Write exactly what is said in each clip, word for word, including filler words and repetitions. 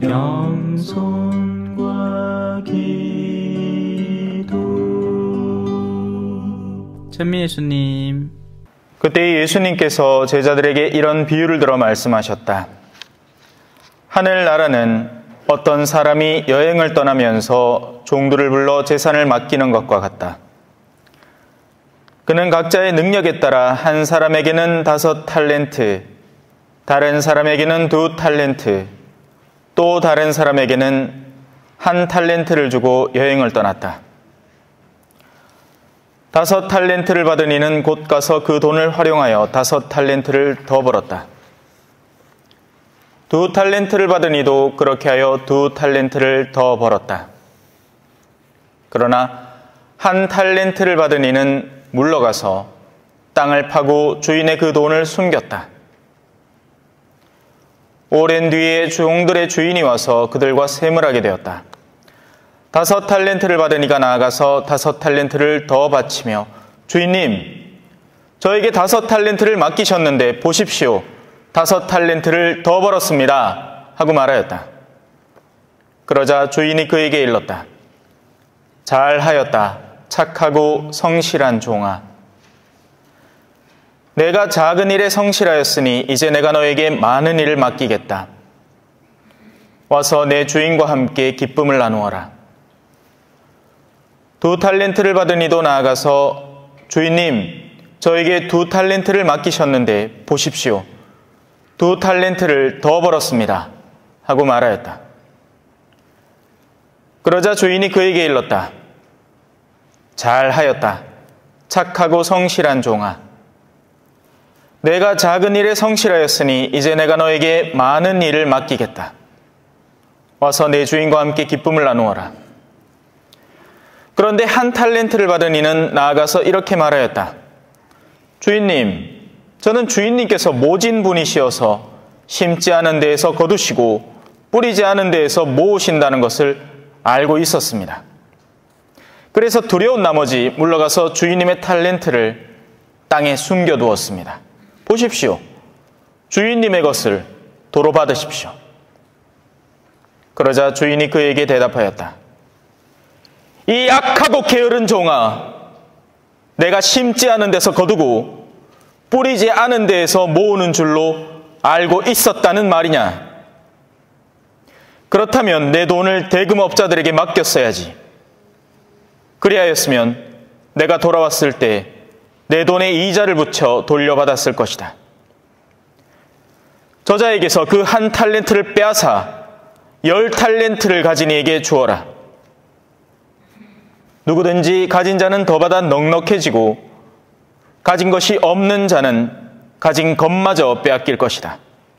겸손과 기도. 찬미 예수님. 그때 예수님께서 제자들에게 이런 비유를 들어 말씀하셨다. 하늘나라는 어떤 사람이 여행을 떠나면서 종들을 불러 재산을 맡기는 것과 같다. 그는 각자의 능력에 따라 한 사람에게는 다섯 탈렌트, 다른 사람에게는 두 탈렌트, 또 다른 사람에게는 한 탈렌트를 주고 여행을 떠났다. 다섯 탈렌트를 받은 이는 곧 가서 그 돈을 활용하여 다섯 탈렌트를 더 벌었다. 두 탈렌트를 받은 이도 그렇게 하여 두 탈렌트를 더 벌었다. 그러나 한 탈렌트를 받은 이는 물러가서 땅을 파고 주인의 그 돈을 숨겼다. 오랜 뒤에 종들의 주인이 와서 그들과 셈을 하게 되었다. 다섯 탈렌트를 받은 이가 나아가서 다섯 탈렌트를 더 바치며 주인님, 저에게 다섯 탈렌트를 맡기셨는데 보십시오. 다섯 탈렌트를 더 벌었습니다. 하고 말하였다. 그러자 주인이 그에게 일렀다. 잘하였다. 착하고 성실한 종아. 내가 작은 일에 성실하였으니 이제 내가 너에게 많은 일을 맡기겠다. 와서 내 주인과 함께 기쁨을 나누어라. 두 탈렌트를 받은 이도 나아가서 주인님, 저에게 두 탈렌트를 맡기셨는데 보십시오. 두 탈렌트를 더 벌었습니다. 하고 말하였다. 그러자 주인이 그에게 일렀다. 잘하였다. 착하고 성실한 종아. 내가 작은 일에 성실하였으니 이제 내가 너에게 많은 일을 맡기겠다. 와서 내 주인과 함께 기쁨을 나누어라. 그런데 한 탈렌트를 받은 이는 나아가서 이렇게 말하였다. 주인님, 저는 주인님께서 모진 분이시어서 심지 않은 데에서 거두시고 뿌리지 않은 데에서 모으신다는 것을 알고 있었습니다. 그래서 두려운 나머지 물러가서 주인님의 탈렌트를 땅에 숨겨두었습니다. 보십시오. 주인님의 것을 도로 받으십시오. 그러자 주인이 그에게 대답하였다. 이 악하고 게으른 종아, 내가 심지 않은 데서 거두고 뿌리지 않은 데에서 모으는 줄로 알고 있었다는 말이냐? 그렇다면 내 돈을 대금업자들에게 맡겼어야지. 그리하였으면 내가 돌아왔을 때 내 돈에 이자를 붙여 돌려받았을 것이다. 저자에게서 그 한 탈렌트를 빼앗아 열 탈렌트를 가진 이에게 주어라. 누구든지 가진 자는 더 받아 넉넉해지고 가진 것이 없는 자는 가진 것마저 빼앗길 것이다.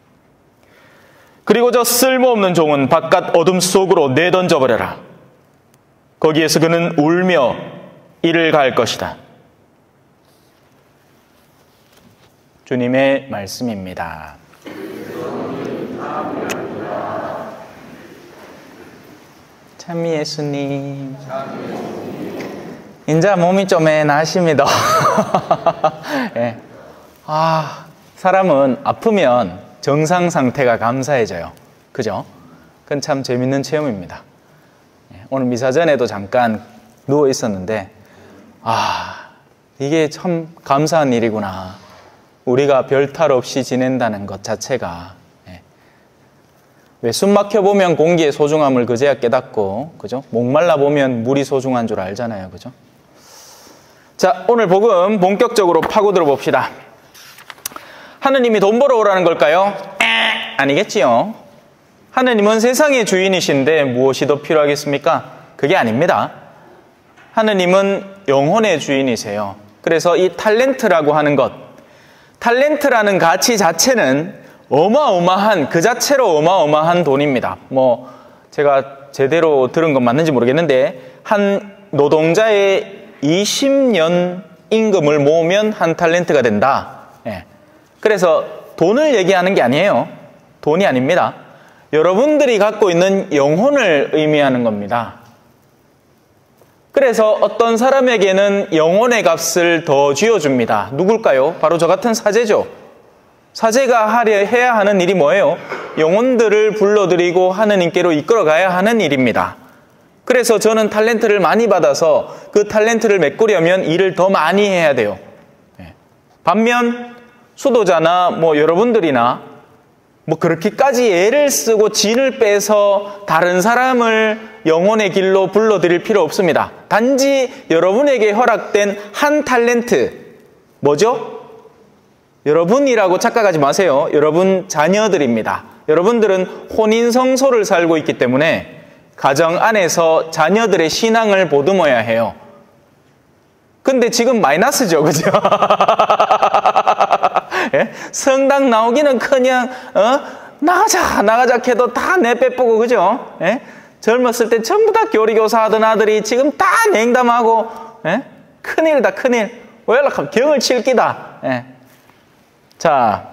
그리고 저 쓸모없는 종은 바깥 어둠 속으로 내던져버려라. 거기에서 그는 울며 이를 가할 것이다. 주님의 말씀입니다. 찬미 예수님. 인자 몸이 좀 애나십니다. 예. 아, 사람은 아프면 정상 상태가 감사해져요. 그죠? 그건 참 재밌는 체험입니다. 예. 오늘 미사전에도 잠깐 누워 있었는데, 아, 이게 참 감사한 일이구나. 우리가 별 탈 없이 지낸다는 것 자체가. 예. 왜 숨 막혀 보면 공기의 소중함을 그제야 깨닫고, 그죠? 목말라 보면 물이 소중한 줄 알잖아요. 그죠? 자, 오늘 복음 본격적으로 파고들어 봅시다. 하느님이 돈 벌어 오라는 걸까요? 에, 아니겠지요. 하느님은 세상의 주인이신데 무엇이 더 필요하겠습니까? 그게 아닙니다. 하느님은 영혼의 주인이세요. 그래서 이 탈렌트라고 하는 것, 탈렌트라는 가치 자체는 어마어마한, 그 자체로 어마어마한 돈입니다. 뭐 제가 제대로 들은 건 맞는지 모르겠는데 한 노동자의 이십 년 임금을 모으면 한 탈렌트가 된다. 예. 그래서 돈을 얘기하는 게 아니에요. 돈이 아닙니다. 여러분들이 갖고 있는 영혼을 의미하는 겁니다. 그래서 어떤 사람에게는 영혼의 값을 더 쥐어줍니다. 누굴까요? 바로 저 같은 사제죠. 사제가 하려 해야 하는 일이 뭐예요? 영혼들을 불러들이고 하느님께로 이끌어가야 하는 일입니다. 그래서 저는 탤런트를 많이 받아서 그 탤런트를 메꾸려면 일을 더 많이 해야 돼요. 반면 수도자나 뭐 여러분들이나 뭐 그렇게까지 애를 쓰고 진을 빼서 다른 사람을 영혼의 길로 불러들일 필요 없습니다. 단지 여러분에게 허락된 한 탤런트, 뭐죠? 여러분이라고 착각하지 마세요. 여러분 자녀들입니다. 여러분들은 혼인성소를 살고 있기 때문에 가정 안에서 자녀들의 신앙을 보듬어야 해요. 근데 지금 마이너스죠, 그죠? 예? 성당 나오기는 그냥 어? 나가자 나가자 해도 다 내빼보고, 그죠? 예? 젊었을 때 전부 다 교리교사 하던 아들이 지금 다 냉담하고, 예? 큰일이다 큰일. 왜 연락하면 경을 칠 끼다. 예. 자,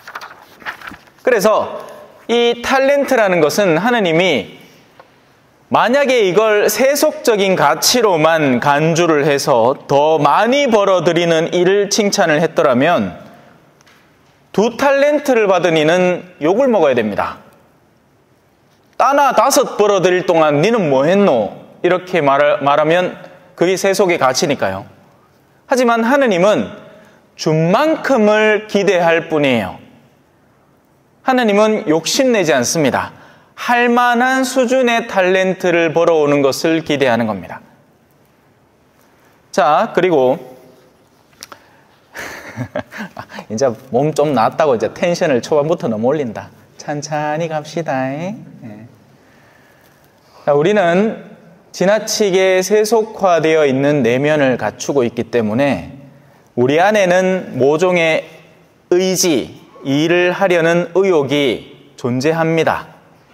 그래서 이 탤런트라는 것은 하느님이 만약에 이걸 세속적인 가치로만 간주를 해서 더 많이 벌어들이는 일을 칭찬을 했더라면 두 탤런트를 받은 이는 욕을 먹어야 됩니다. 따나 다섯 벌어들일 동안 니는 뭐 했노? 이렇게 말, 말하면 그게 세속의 가치니까요. 하지만 하느님은 준 만큼을 기대할 뿐이에요. 하느님은 욕심내지 않습니다. 할 만한 수준의 탤런트를 벌어오는 것을 기대하는 겁니다. 자, 그리고 이제 몸 좀 나았다고 이제 텐션을 초반부터 너무 올린다. 찬찬히 갑시다. 네. 자, 우리는 지나치게 세속화되어 있는 내면을 갖추고 있기 때문에 우리 안에는 모종의 의지, 일을 하려는 의욕이 존재합니다.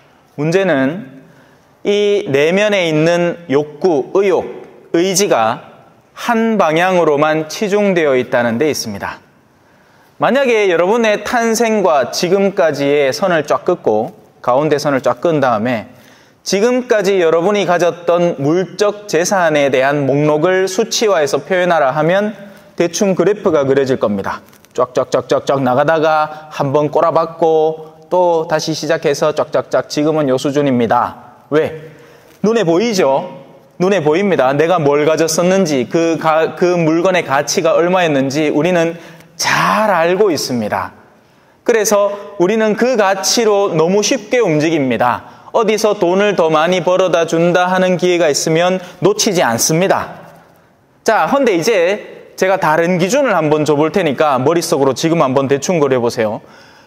문제는 이 내면에 있는 욕구, 의욕, 의지가 한 방향으로만 치중되어 있다는 데 있습니다. 만약에 여러분의 탄생과 지금까지의 선을 쫙 긋고 가운데 선을 쫙 끈 다음에 지금까지 여러분이 가졌던 물적 재산에 대한 목록을 수치화해서 표현하라 하면 대충 그래프가 그려질 겁니다. 쫙쫙쫙쫙쫙 나가다가 한번 꼬라박고 또 다시 시작해서 쫙쫙쫙 지금은 요 수준입니다. 왜? 눈에 보이죠? 눈에 보입니다. 내가 뭘 가졌었는지, 그, 가, 그 물건의 가치가 얼마였는지 우리는 잘 알고 있습니다. 그래서 우리는 그 가치로 너무 쉽게 움직입니다. 어디서 돈을 더 많이 벌어다 준다 하는 기회가 있으면 놓치지 않습니다. 자, 헌데 이제 제가 다른 기준을 한번 줘볼 테니까 머릿속으로 지금 한번 대충 그려보세요.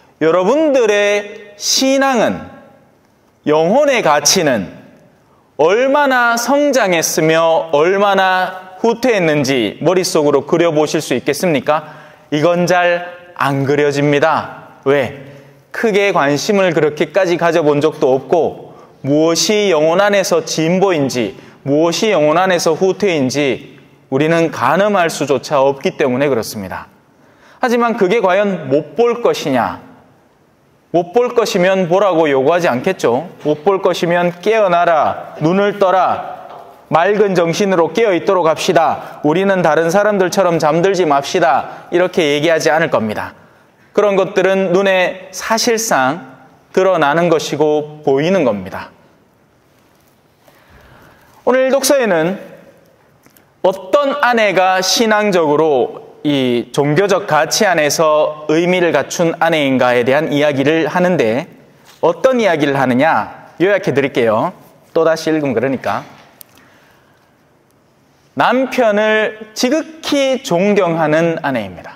여러분들의 신앙은, 영혼의 가치는 얼마나 성장했으며 얼마나 후퇴했는지 머릿속으로 그려보실 수 있겠습니까? 이건 잘 안 그려집니다. 왜? 크게 관심을 그렇게까지 가져본 적도 없고 무엇이 영혼 안에서 진보인지 무엇이 영혼 안에서 후퇴인지 우리는 가늠할 수조차 없기 때문에 그렇습니다. 하지만 그게 과연 못 볼 것이냐? 못 볼 것이면 보라고 요구하지 않겠죠. 못 볼 것이면 깨어나라, 눈을 떠라, 맑은 정신으로 깨어있도록 합시다. 우리는 다른 사람들처럼 잠들지 맙시다. 이렇게 얘기하지 않을 겁니다. 그런 것들은 눈에 사실상 드러나는 것이고 보이는 겁니다. 오늘 독서에는 어떤 아내가 신앙적으로 이 종교적 가치 안에서 의미를 갖춘 아내인가에 대한 이야기를 하는데 어떤 이야기를 하느냐 요약해 드릴게요. 또다시 읽으면 그러니까. 남편을 지극히 존경하는 아내입니다.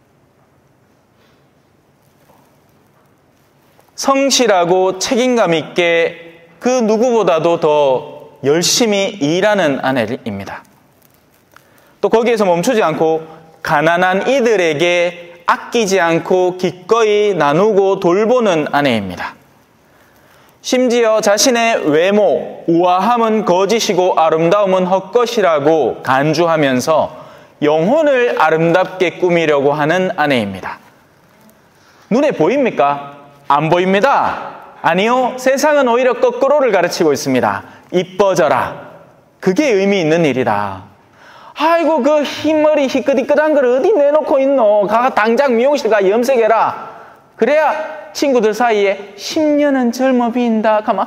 성실하고 책임감 있게 그 누구보다도 더 열심히 일하는 아내입니다. 또 거기에서 멈추지 않고 가난한 이들에게 아끼지 않고 기꺼이 나누고 돌보는 아내입니다. 심지어 자신의 외모, 우아함은 거짓이고 아름다움은 헛것이라고 간주하면서 영혼을 아름답게 꾸미려고 하는 아내입니다. 눈에 보입니까? 안 보입니다. 아니요, 세상은 오히려 거꾸로를 가르치고 있습니다. 이뻐져라. 그게 의미 있는 일이다. 아이고 그 흰머리 희끗희끗한 걸 어디 내놓고 있노? 가 당장 미용실 가 염색해라. 그래야 친구들 사이에 십 년은 젊어 보인다 가만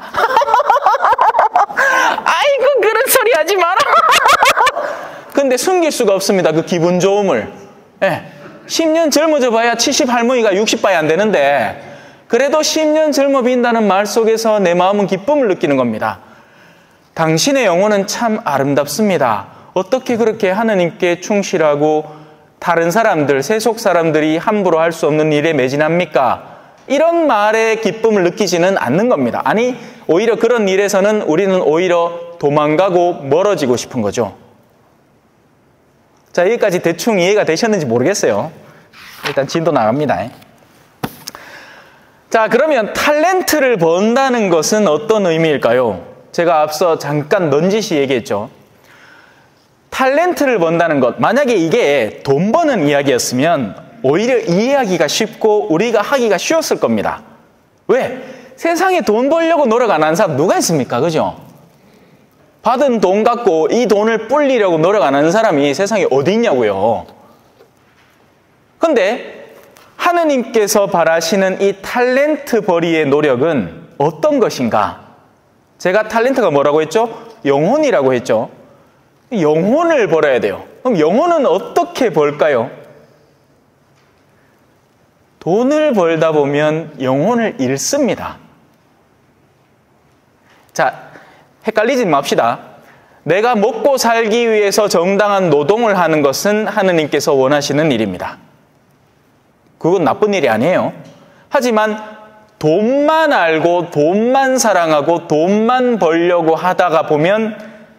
아이고 그런 소리 하지 마라. 근데 숨길 수가 없습니다. 그 기분 좋음을. 예. 십 년 젊어져 봐야 칠십 할머니가 육십 바이 안 되는데 그래도 십 년 젊어 보인다는 말 속에서 내 마음은 기쁨을 느끼는 겁니다. 당신의 영혼은 참 아름답습니다. 어떻게 그렇게 하느님께 충실하고 다른 사람들, 세속 사람들이 함부로 할 수 없는 일에 매진합니까? 이런 말에 기쁨을 느끼지는 않는 겁니다. 아니, 오히려 그런 일에서는 우리는 오히려 도망가고 멀어지고 싶은 거죠. 자, 여기까지 대충 이해가 되셨는지 모르겠어요. 일단 진도 나갑니다. 자, 그러면 탤런트를 번다는 것은 어떤 의미일까요? 제가 앞서 잠깐 넌지시 얘기했죠. 탤런트를 번다는 것, 만약에 이게 돈 버는 이야기였으면 오히려 이해하기가 쉽고 우리가 하기가 쉬웠을 겁니다. 왜? 세상에 돈 벌려고 노력 안 하는 사람 누가 있습니까? 그죠? 받은 돈 갖고 이 돈을 불리려고 노력 안 하는 사람이 세상에 어디 있냐고요. 근데 하느님께서 바라시는 이 탤런트 벌이의 노력은 어떤 것인가? 제가 탤런트가 뭐라고 했죠? 영혼이라고 했죠. 영혼을 벌어야 돼요. 그럼 영혼은 어떻게 벌까요? 돈을 벌다 보면 영혼을 잃습니다. 자, 헷갈리지 맙시다. 내가 먹고 살기 위해서 정당한 노동을 하는 것은 하느님께서 원하시는 일입니다. 그건 나쁜 일이 아니에요. 하지만 돈만 알고 돈만 사랑하고 돈만 벌려고 하다가 보면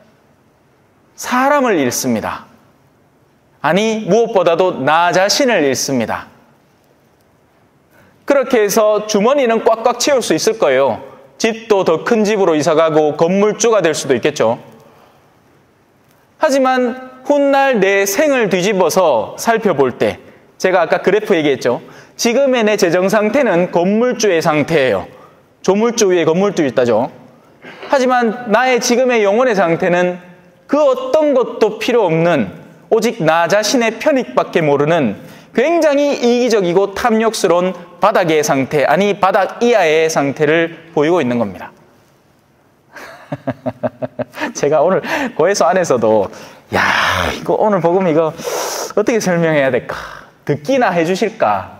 사람을 잃습니다. 아니, 무엇보다도 나 자신을 잃습니다. 그렇게 해서 주머니는 꽉꽉 채울 수 있을 거예요. 집도 더 큰 집으로 이사가고 건물주가 될 수도 있겠죠. 하지만 훗날 내 생을 뒤집어서 살펴볼 때 제가 아까 그래프 얘기했죠. 지금의 내 재정 상태는 건물주의 상태예요. 조물주 위에 건물주 있다죠. 하지만 나의 지금의 영혼의 상태는 그 어떤 것도 필요 없는 오직 나 자신의 편익밖에 모르는 굉장히 이기적이고 탐욕스러운 바닥의 상태, 아니 바닥 이하의 상태를 보이고 있는 겁니다. 제가 오늘 고해서 안에서도 야, 이거 오늘 복음 이거 어떻게 설명해야 될까? 듣기나 해주실까?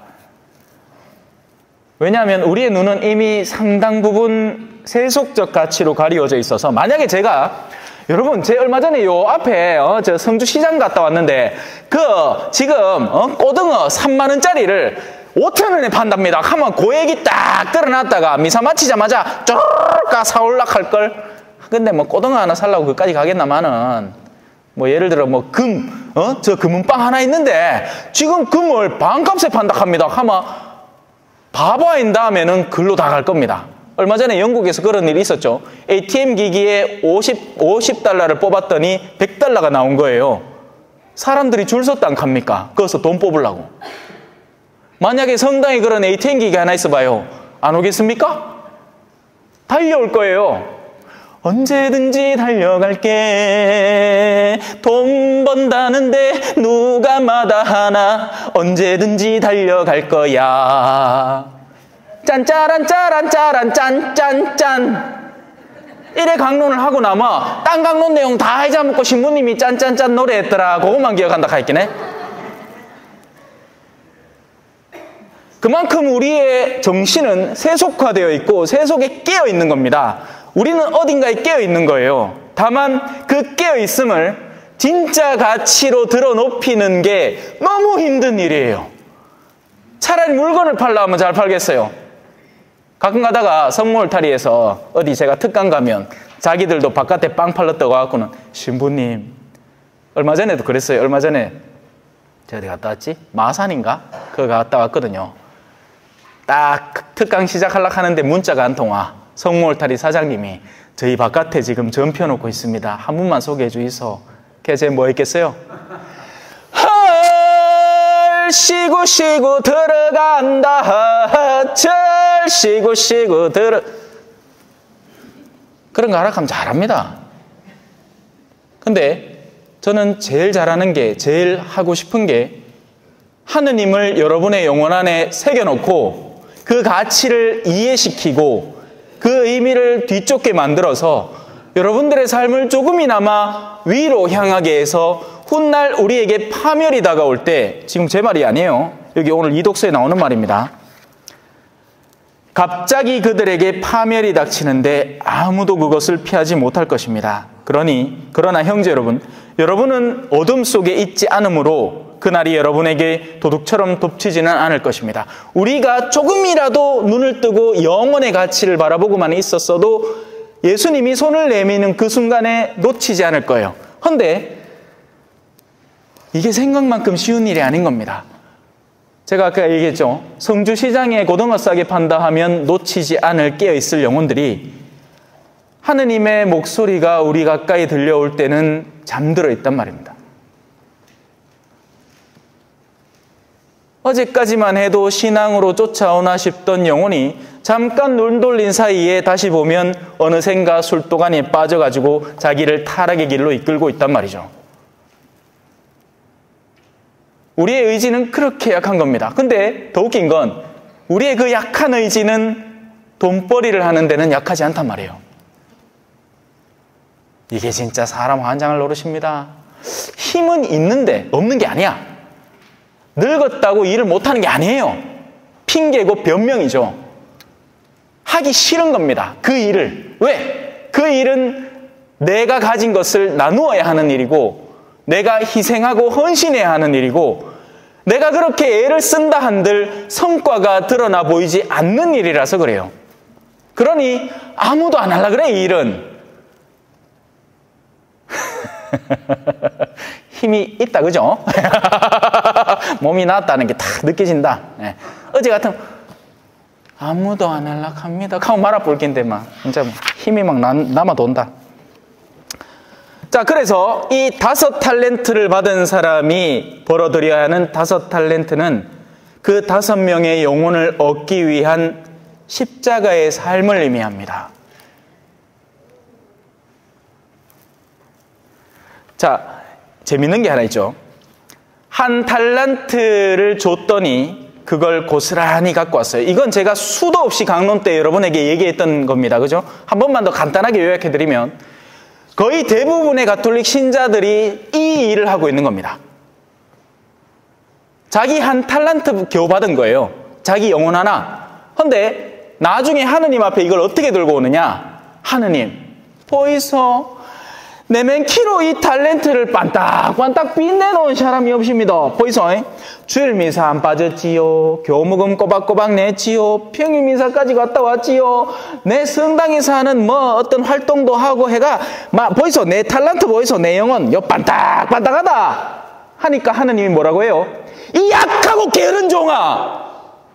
왜냐하면 우리의 눈은 이미 상당 부분 세속적 가치로 가리워져 있어서 만약에 제가 여러분, 제 얼마 전에 요 앞에 어, 저 성주시장 갔다 왔는데 그 지금 어, 고등어 삼만 원짜리를 오천 원에 판답니다. 하면 고액이 딱 끌어놨다가 미사 마치자마자 쪼르르 사올락 할걸. 근데 뭐 고등어 하나 살라고 그까지 가겠나마는 뭐 예를 들어 뭐 금, 어? 저 금은빵 하나 있는데 지금 금을 반값에 판다 합니다. 하면 바보인 다음에는 글로 다 갈 겁니다. 얼마 전에 영국에서 그런 일이 있었죠. 에이티엠 기기에 오십, 오십 달러를 뽑았더니 백 달러가 나온 거예요. 사람들이 줄 섰다 안 갑니까? 거기서 돈 뽑으려고. 만약에 성당에 그런 에이티엠 기기 하나 있어봐요. 안 오겠습니까? 달려올 거예요. 언제든지 달려갈게. 돈 번다는데 누가 마다하나. 언제든지 달려갈 거야. 짠짜란 짜란 짜란 짠짠짠 이래 강론을 하고 나면 딴 강론 내용 다 잊어먹고 신부님이 짠짠짠 노래했더라. 그것만 기억한다 하겠네. 그만큼 우리의 정신은 세속화되어 있고 세속에 깨어 있는 겁니다. 우리는 어딘가에 깨어 있는 거예요. 다만 그 깨어 있음을 진짜 가치로 들어 높이는 게 너무 힘든 일이에요. 차라리 물건을 팔려면 잘 팔겠어요. 가끔 가다가 성모울타리에서 어디 제가 특강 가면 자기들도 바깥에 빵 팔렀다고 갖고는 신부님, 얼마 전에도 그랬어요. 얼마 전에 제가 어디 갔다 왔지? 마산인가? 그거 갔다 왔거든요. 딱 특강 시작하려고 하는데 문자가 안 통와. 성모울타리 사장님이 저희 바깥에 지금 전 펴놓고 있습니다. 한 분만 소개해 주이소. 그래서 제가 뭐 했겠어요? 쉬고 쉬고 들어간다. 절 쉬고 쉬고 들어. 그런 거 하락하면 잘합니다. 근데 저는 제일 잘하는 게, 제일 하고 싶은 게 하느님을 여러분의 영혼 안에 새겨놓고 그 가치를 이해시키고 그 의미를 뒤쫓게 만들어서 여러분들의 삶을 조금이나마 위로 향하게 해서 훗날 우리에게 파멸이 다가올 때, 지금 제 말이 아니에요. 여기 오늘 이 독서에 나오는 말입니다. 갑자기 그들에게 파멸이 닥치는데 아무도 그것을 피하지 못할 것입니다. 그러니 그러나 형제 여러분, 여러분은 어둠 속에 있지 않으므로 그날이 여러분에게 도둑처럼 덮치지는 않을 것입니다. 우리가 조금이라도 눈을 뜨고 영혼의 가치를 바라보고만 있었어도 예수님이 손을 내미는 그 순간에 놓치지 않을 거예요. 그런데 이게 생각만큼 쉬운 일이 아닌 겁니다. 제가 아까 얘기했죠. 성주시장에 고등어 싸게 판다 하면 놓치지 않을 깨어있을 영혼들이 하느님의 목소리가 우리 가까이 들려올 때는 잠들어 있단 말입니다. 어제까지만 해도 신앙으로 쫓아오나 싶던 영혼이 잠깐 눈 돌린 사이에 다시 보면 어느샌가 술도간에 빠져가지고 자기를 타락의 길로 이끌고 있단 말이죠. 우리의 의지는 그렇게 약한 겁니다. 근데 더 웃긴 건 우리의 그 약한 의지는 돈벌이를 하는 데는 약하지 않단 말이에요. 이게 진짜 사람 환장을 노릇입니다. 힘은 있는데 없는 게 아니야. 늙었다고 일을 못하는 게 아니에요. 핑계고 변명이죠. 하기 싫은 겁니다. 그 일을. 왜? 그 일은 내가 가진 것을 나누어야 하는 일이고 내가 희생하고 헌신해야 하는 일이고 내가 그렇게 애를 쓴다 한들 성과가 드러나 보이지 않는 일이라서 그래요. 그러니 아무도 안 하려 그래, 이 일은. 힘이 있다, 그죠? 몸이 나았다는 게 다 느껴진다. 네. 어제 같은 아무도 안 하려 합니다. 하고 말아볼 겐데 막 진짜 뭐 힘이 막 남아 돈다. 자, 그래서 이 다섯 탈렌트를 받은 사람이 벌어들여야 하는 다섯 탈렌트는 그 다섯 명의 영혼을 얻기 위한 십자가의 삶을 의미합니다. 자, 재밌는 게 하나 있죠. 한 탈란트를 줬더니 그걸 고스란히 갖고 왔어요. 이건 제가 수도 없이 강론 때 여러분에게 얘기했던 겁니다. 그죠? 한 번만 더 간단하게 요약해드리면 거의 대부분의 가톨릭 신자들이 이 일을 하고 있는 겁니다. 자기 한 탈란트 겨우 받은 거예요. 자기 영혼 하나. 그런데 나중에 하느님 앞에 이걸 어떻게 들고 오느냐? 하느님, 보이소? 내 맨키로 이 탤런트를 반딱반딱 빛내놓은 사람이 없습니다. 보이소? 주일 미사 안 빠졌지요. 교무금 꼬박꼬박 냈지요. 평일 미사까지 갔다 왔지요. 내 성당에서 하는 뭐 어떤 활동도 하고 해가 마, 보이소? 내 탤런트 보이소? 내 영혼 요 반딱반딱하다 하니까 하느님이 뭐라고 해요? 이 약하고 게으른 종아,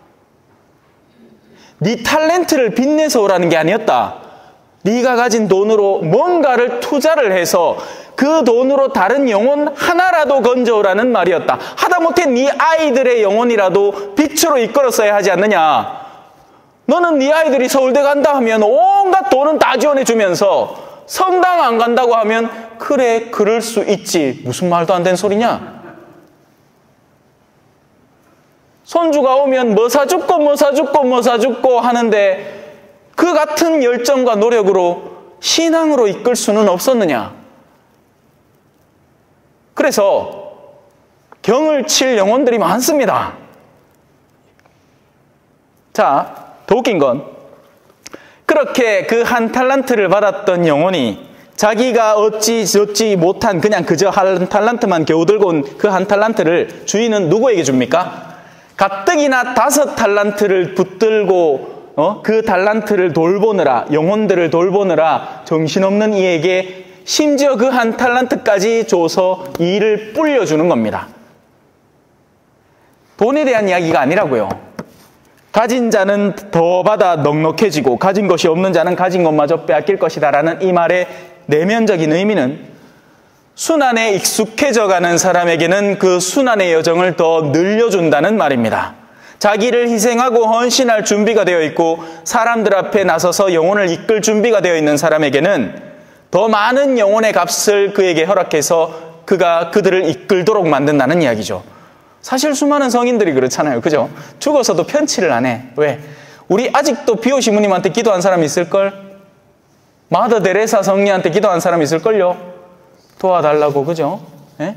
네 탤런트를 빛내서 오라는 게 아니었다. 네가 가진 돈으로 뭔가를 투자를 해서 그 돈으로 다른 영혼 하나라도 건져오라는 말이었다. 하다못해 네 아이들의 영혼이라도 빛으로 이끌었어야 하지 않느냐. 너는 네 아이들이 서울대 간다 하면 온갖 돈은 다 지원해주면서 성당 안 간다고 하면 그래, 그럴 수 있지. 무슨 말도 안 되는 소리냐. 손주가 오면 뭐 사줍고 뭐 사줍고 뭐 사줍고 하는데 그 같은 열정과 노력으로 신앙으로 이끌 수는 없었느냐. 그래서 경을 칠 영혼들이 많습니다. 자, 더 웃긴 건 그렇게 그 한 탈란트를 받았던 영혼이 자기가 얻지 얻지 못한 그냥 그저 한 탈란트만 겨우 들고 온 그 한 탈란트를 주인은 누구에게 줍니까? 가뜩이나 다섯 탈란트를 붙들고 어? 그 달란트를 돌보느라, 영혼들을 돌보느라 정신없는 이에게 심지어 그 한 탈란트까지 줘서 일을 불려주는 겁니다. 돈에 대한 이야기가 아니라고요. 가진 자는 더 받아 넉넉해지고 가진 것이 없는 자는 가진 것마저 빼앗길 것이다 라는 이 말의 내면적인 의미는 순환에 익숙해져가는 사람에게는 그 순환의 여정을 더 늘려준다는 말입니다. 자기를 희생하고 헌신할 준비가 되어 있고 사람들 앞에 나서서 영혼을 이끌 준비가 되어 있는 사람에게는 더 많은 영혼의 값을 그에게 허락해서 그가 그들을 이끌도록 만든다는 이야기죠. 사실 수많은 성인들이 그렇잖아요. 그죠? 죽어서도 편치를 안 해. 왜? 우리 아직도 비오 시무님한테 기도한 사람 있을걸? 마더 데레사 성리한테 기도한 사람 있을걸요? 도와달라고, 그죠? 예?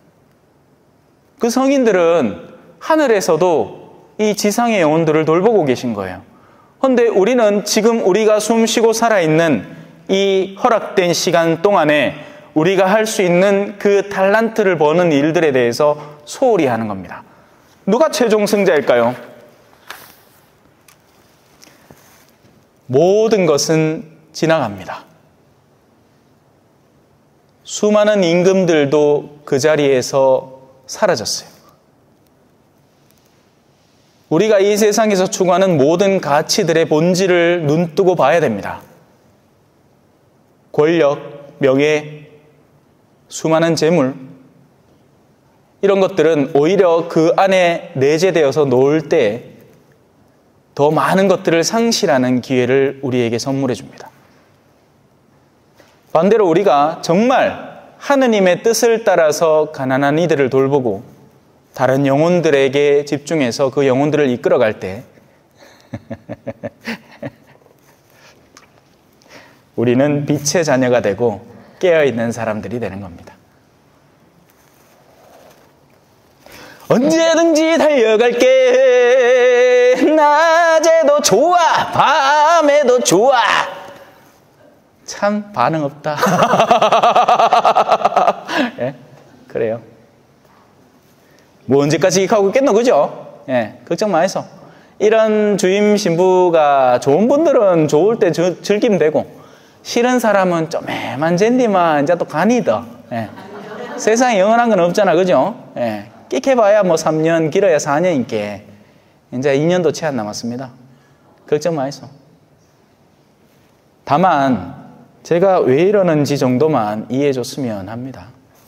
그 성인들은 하늘에서도 이 지상의 영혼들을 돌보고 계신 거예요. 그런데 우리는 지금 우리가 숨 쉬고 살아있는 이 허락된 시간 동안에 우리가 할 수 있는 그 달란트를 버는 일들에 대해서 소홀히 하는 겁니다. 누가 최종 승자일까요? 모든 것은 지나갑니다. 수많은 임금들도 그 자리에서 사라졌어요. 우리가 이 세상에서 추구하는 모든 가치들의 본질을 눈뜨고 봐야 됩니다. 권력, 명예, 수많은 재물, 이런 것들은 오히려 그 안에 내재되어서 놓을 때 더 많은 것들을 상실하는 기회를 우리에게 선물해 줍니다. 반대로 우리가 정말 하느님의 뜻을 따라서 가난한 이들을 돌보고 다른 영혼들에게 집중해서 그 영혼들을 이끌어갈 때 우리는 빛의 자녀가 되고 깨어있는 사람들이 되는 겁니다. 언제든지 달려갈게. 낮에도 좋아, 밤에도 좋아. 참 반응 없다. 예? 그래요. 뭐 언제까지 하고 있겠노, 그죠? 예, 걱정 마이소. 이런 주임 신부가 좋은 분들은 좋을 때 저, 즐기면 되고, 싫은 사람은 좀 애만 젠디만 이제 또 간이더. 예. 세상에 영원한 건 없잖아, 그죠? 예. 끽해봐야 뭐 삼 년, 길어야 사 년인게 이제 이 년도 채 안 남았습니다. 걱정 마이소. 다만 제가 왜 이러는지 정도만 이해해 줬으면 합니다.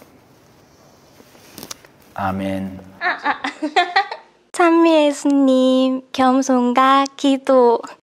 아멘. 찬미 예수님, 겸손과 기도.